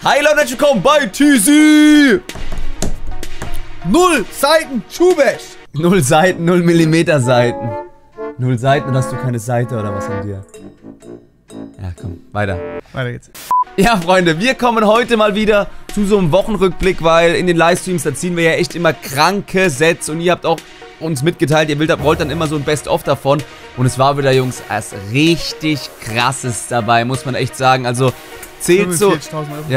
Hi Leute, herzlich willkommen bei TZ! 0 Seiten Schuhwäsch! 0 Seiten, 0 Millimeter Seiten. 0 Seiten und hast du keine Seite oder was an dir? Ja, komm, weiter. Weiter geht's. Ja, Freunde, wir kommen heute mal wieder zu so einem Wochenrückblick, weil in den Livestreams, da ziehen wir ja echt immer kranke Sets und ihr habt auch uns mitgeteilt, ihr wollt dann immer so ein Best-of davon. Und es war wieder, Jungs, erst richtig krasses dabei, muss man echt sagen. Also, zählt zu, ja,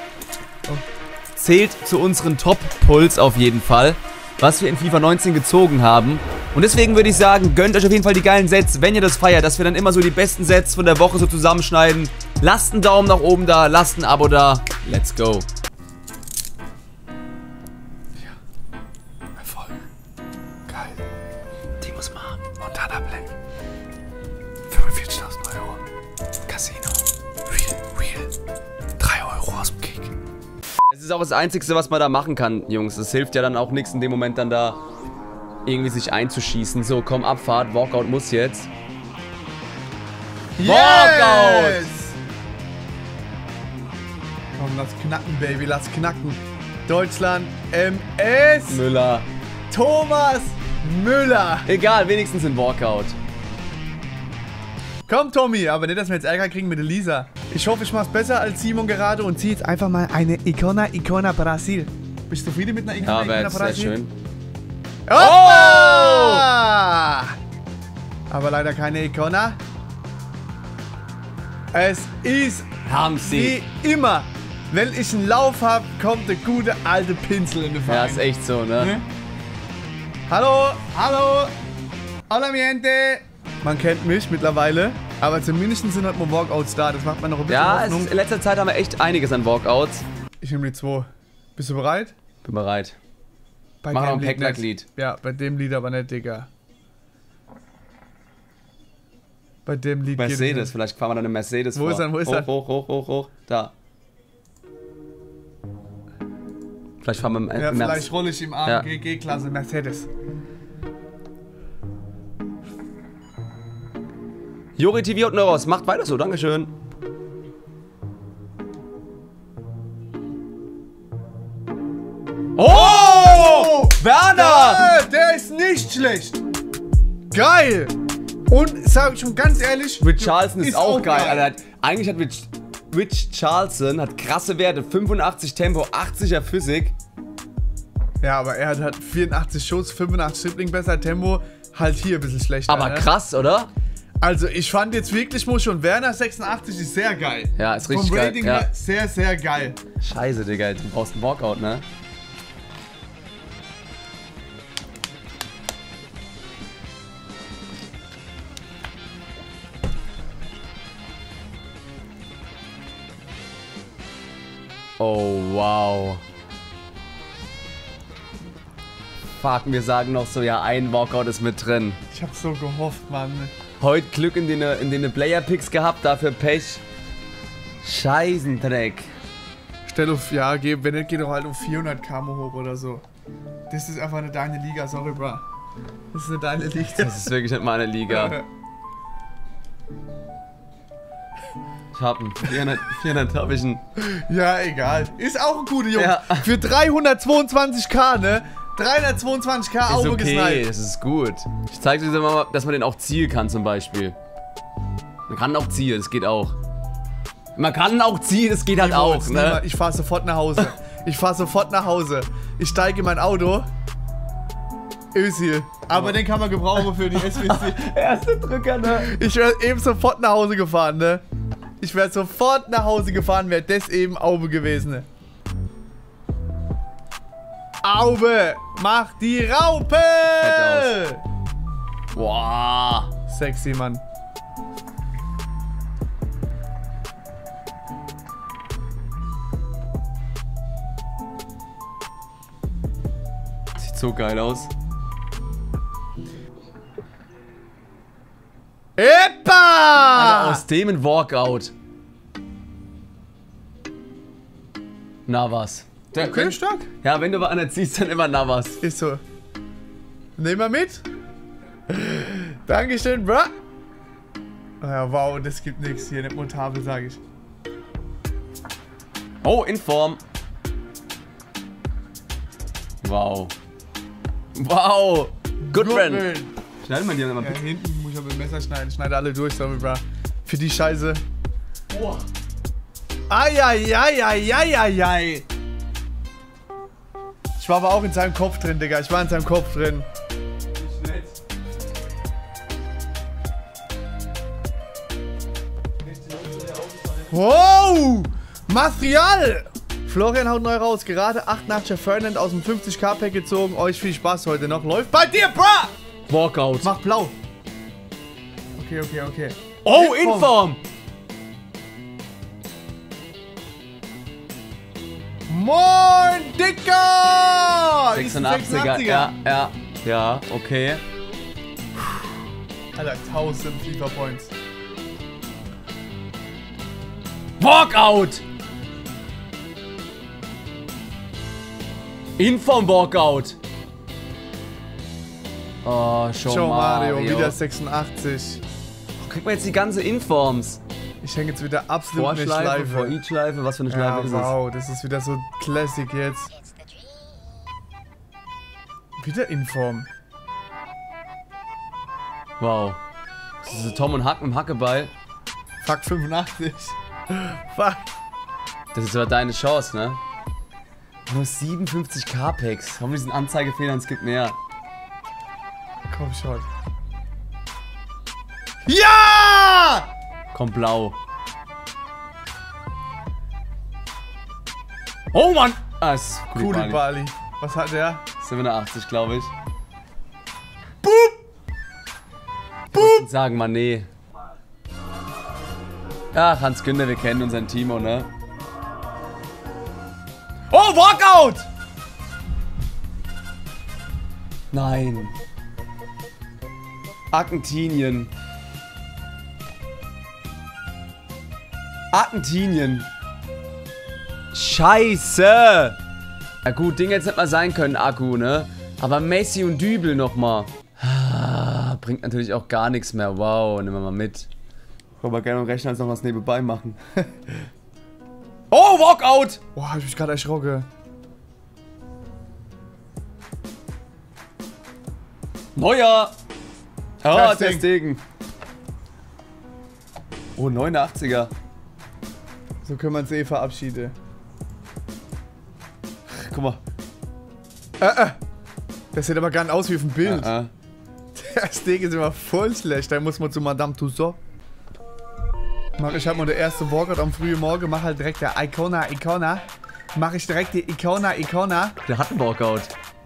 zählt zu unseren Top-Pulls auf jeden Fall, was wir in FIFA 19 gezogen haben. Und deswegen würde ich sagen, gönnt euch auf jeden Fall die geilen Sets, wenn ihr das feiert, dass wir dann immer so die besten Sets von der Woche so zusammenschneiden. Lasst einen Daumen nach oben da, lasst ein Abo da. Let's go. Ja. Erfolg. Geil. Die muss man haben. Montana Black. 45.000 Euro. Casino. Real. 3 Euro aus dem Kick. Es ist auch das Einzige, was man da machen kann, Jungs. Es hilft ja dann auch nichts in dem Moment dann da irgendwie sich einzuschießen. So, komm, Abfahrt. Walkout muss jetzt. Yes! Walkout! Komm, lass knacken, Baby. Lass knacken. Deutschland MS. Müller. Thomas Müller. Egal, wenigstens ein Walkout. Komm, Tommy, aber nicht, dass wir jetzt Ärger kriegen mit Elisa. Ich hoffe, ich mach's besser als Simon gerade und zieh jetzt einfach mal eine Icona Brasil. Bist du zufrieden mit einer Icona Ja, Brasil? wäre sehr schön. Oh! Aber leider keine Icona. Es ist Haben sie. wie immer. Wenn ich einen Lauf habe, kommt der gute alte Pinsel in den Ja, Verein. ist echt so, ne? Hallo, hallo. Hola, mi gente. Man kennt mich mittlerweile, aber zumindest sind halt mal Walkouts da. Das macht man noch ein bisschen Ja, Hoffnung. in letzter Zeit haben wir echt einiges an Walkouts. Ich nehme die 2. Bist du bereit? Bin bereit. Bei Mach noch ein dem Lied Packlack-Lied. nicht. Ja, bei dem Lied aber nicht, Digga. Bei dem Lied geht Mercedes, es vielleicht fahren wir dann eine Mercedes Wo vor. ist er, wo ist hoch, er? Hoch. Da. Vielleicht fahren wir nicht. Ja, vielleicht rolle ich im Ja. AMG-G-Klasse Mercedes. Juri TV und Neuros, macht weiter so, dankeschön. Oh! Werner! Ja, der ist nicht schlecht. Geil. Und sag ich schon ganz ehrlich, Richarlison ist auch geil. Alter, eigentlich hat Richarlison hat krasse Werte. 85 Tempo, 80er Physik. Ja, aber er hat halt 84 Schuss, 85 Dribbling, besser Tempo. Halt hier ein bisschen schlechter. Aber ne? krass, oder? Also ich fand jetzt wirklich, muss schon, Werner 86 ist sehr geil. Ja, ist richtig Vom geil. Rating Ja. her sehr, sehr geil. Scheiße, Digga, du brauchst einen Walkout, ne? Oh, wow. Fuck, wir sagen noch so, ja, ein Walkout ist mit drin. Ich hab so gehofft, Mann. Heute Glück in den Player-Picks gehabt, dafür Pech. Scheißendreck. Stell auf, ja, wenn nicht, geht doch halt um 400 Km hoch oder so. Das ist einfach eine deine Liga, sorry, bro. Das ist eine deine Liga. Das ist wirklich nicht meine Liga. Ich hab einen 400 hab ich einen. Ja, egal. Ist auch ein guter Junge. Ja. Für 322k, ne? 322k Auge Ist okay, gesniped. das ist gut. Ich zeig dir mal, dass man den auch zielen kann zum Beispiel. Man kann auch zielen, das geht auch. Man kann auch zielen, das geht halt auch, ne? Ich fahr sofort nach Hause. Ich steige in mein Auto. Ösil. Aber den kann man gebrauchen für die SWC. Erste Drücker, ne? Ich wäre eben sofort nach Hause gefahren, ne? Ich wäre sofort nach Hause gefahren, wäre das eben Aube gewesen, ne? Aube! Mach die Raupe! Fett Boah. Sexy, Mann. Sieht so geil aus. Epa! Alter, aus dem ein Walkout. Navas. Okay, stark. Ja, wenn du bei einer ziehst, dann immer Navas. Ist so. Nehmen wir mit. Dankeschön, bro. Ja, wow, das gibt nichts hier, nicht montabel, sage ich. Oh, in Form. Wow. Wow. Good friend. Schneiden wir die nochmal Ja, hinten muss ich aber mit dem Messer schneiden. Schneide alle durch, sorry, bra. Für die Scheiße. Boah. Eieieiei. Ich war aber auch in seinem Kopf drin, Digga. Ich war in seinem Kopf drin. Wow! Material! Florian haut neu raus. Gerade 88er Fernand aus dem 50k-Pack gezogen. Euch viel Spaß heute noch. Läuft bei dir, bra! Walkout. Mach blau. Okay. Oh, in Form. Moin, Dicker! 86er. Ja, okay. Alter, 1000 FIFA Points. Walkout. In Form Walkout. Oh, Show Mario. Wieder 86. Kriegt man jetzt die ganze Informs? Ich hänge jetzt wieder absolut eine Vorschleife, Schleife. Vor-Eat-Schleife, was für eine Schleife ist wow, das ist wieder so Classic jetzt. Wieder Inform. es? Wow. Das ist so Tom und Hack mit dem Hackeball. Fuck 85. Fuck. Das ist aber deine Chance, ne? Nur 57k Packs. Warum diesen Anzeigefehlern? Es gibt mehr. Komm schon. Ja! Kommt blau. Oh Mann! Ah, es ist Koulibaly. Was hat der? 87, glaube ich. Boop! Ich würde sagen, Mané. Ach, Hans Günther, wir kennen unseren Timo, ne? Oh, Walkout! Nein. Argentinien. Scheiße! Ja gut, Ding jetzt nicht mal sein können, Akku, ne? Aber Messi und Dübel nochmal. Bringt natürlich auch gar nichts mehr. Wow, nehmen wir mal mit. Ich würde aber gerne am Rechner jetzt noch was nebenbei machen. Oh, Walkout! Boah, hab ich mich gerade erschrocken. Neuer! Ah, Ter der Stegen. Oh, 89er. So können wir uns eh verabschieden. Guck mal. Das sieht aber gar nicht aus wie auf dem Bild. Der Steak ist immer voll schlecht. Da muss man zu Madame Tussauds. Mach ich halt mal der erste Walkout am frühen Morgen. Mach halt direkt der Icona. Mach ich direkt die Icona. Der hat einen Walkout.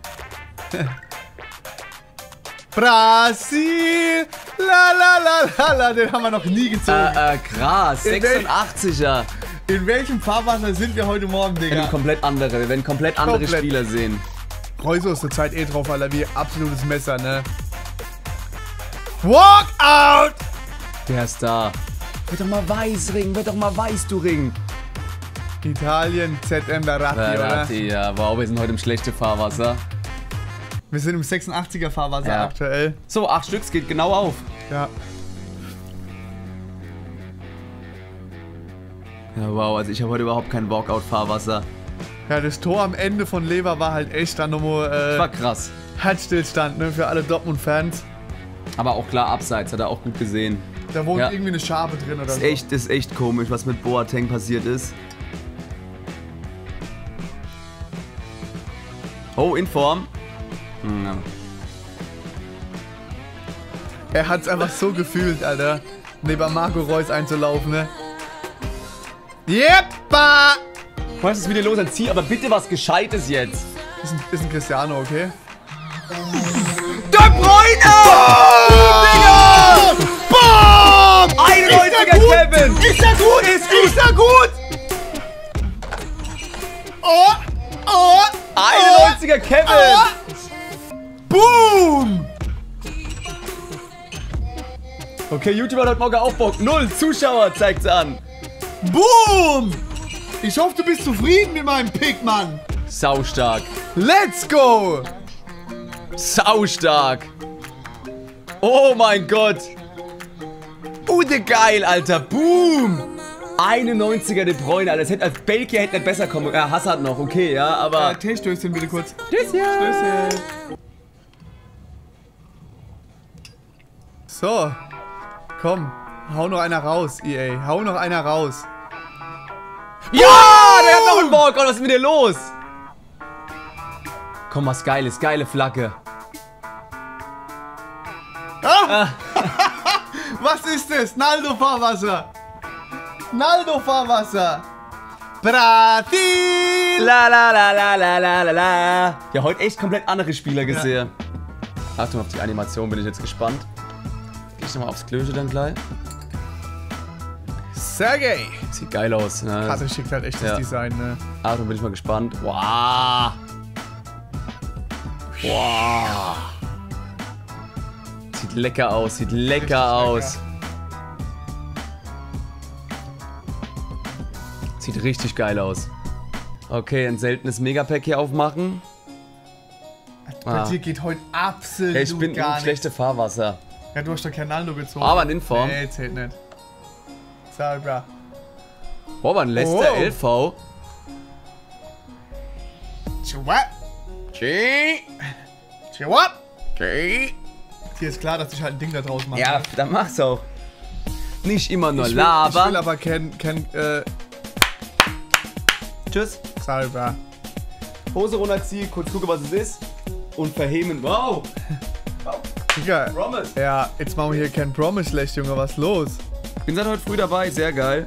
Brasil! La, den haben wir noch nie gezogen. Krass. 86er. In welchem Fahrwasser sind wir heute Morgen, Wir Digga? werden komplett andere Spieler sehen. Reuso ist zur Zeit eh drauf, Alter, wie absolutes Messer, ne? Walkout! Der ist da. Wird doch mal weiß, Ring. Wird doch mal weiß, du Ring. Italien, ZM Verratti, oder? Verratti, ja. Wow, wir sind heute im schlechten Fahrwasser. Wir sind im 86er Fahrwasser Ja. aktuell. So, 8 Stück, es geht genau auf. Ja. Ja, wow, also ich habe heute überhaupt kein Walkout-Fahrwasser. Ja, das Tor am Ende von Lever war halt echt dann nochmal Das war krass. Herzstillstand, ne, für alle Dortmund-Fans. Aber auch klar, abseits, hat er auch gut gesehen. Da wohnt Ja. irgendwie eine Schabe drin oder so. Das ist echt komisch, was mit Boateng passiert ist. Oh, in Form. Ja. Er hat's einfach so gefühlt, Alter, neben Marco Reus einzulaufen, ne? Jeppa! Was ist wieder los? Dann zieh aber bitte was Gescheites jetzt. Ist ein Cristiano, okay? De Bruyne! Digga! Boom! 91er Kevin! Ist er gut? Ist er gut? Oh! 91er Kevin! Boom! Okay, YouTube hat heute Morgen auch Bock. 0 Zuschauer zeigt's an. Boom! Ich hoffe, du bist zufrieden mit meinem Pick, Mann. Saustark. Let's go! Saustark. Oh mein Gott. Ude geil, Alter. Boom. 91er De Bruyne, Alter. Das hätte als Belgier hätte nicht besser kommen. Ja, Hazard noch, okay, ja, aber... Teestößchen bitte kurz. Tschüsschen. Stößchen. So. Komm. Hau noch einer raus, EA. Hau noch einer raus. Ja, der hat noch einen Walk. Was ist mit dir los? Komm, was Geiles. Geile Flagge. Ah! Was ist das? Naldo Fahrwasser. Naldo Fahrwasser. Brasil. La la la la la la la la. Ja, heute echt komplett andere Spieler gesehen. Ja. Achtung, auf die Animation bin ich jetzt gespannt. Geh ich nochmal aufs Klösche dann gleich. Sergej. Sieht geil aus, ne? Karte schickt halt echt das Design, ne? Achtung, bin ich mal gespannt. Wow. Wow. Sieht lecker aus, sieht lecker aus. Sieht richtig geil aus. Okay, ein seltenes Megapack hier aufmachen. Bei dir geht heute absolut ich bin gar nicht. Schlechte Fahrwasser. Ja, du hast doch kein Naldo gezogen. Aber in Inform. Nee, zählt nicht. Sauber. Oh, aber ein Leicester LV. Chihuahua. Chihuahua. Hier ist klar, dass ich halt ein Ding da draus mache. Ja, dann mach's auch. Nicht immer nur Ich labern. will aber Tschüss. Sauber. Hose runterziehen, kurz gucken, was es ist. Und verheben. Wow. Digga. Promise. Ja, jetzt machen wir hier kein Promise schlecht, Junge. Was ist los? Bin seit heute früh dabei, sehr geil.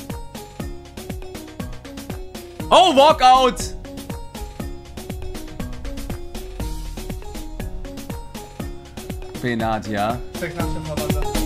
Oh, Walkout! Benatia. Der Klatsch im Verwasser.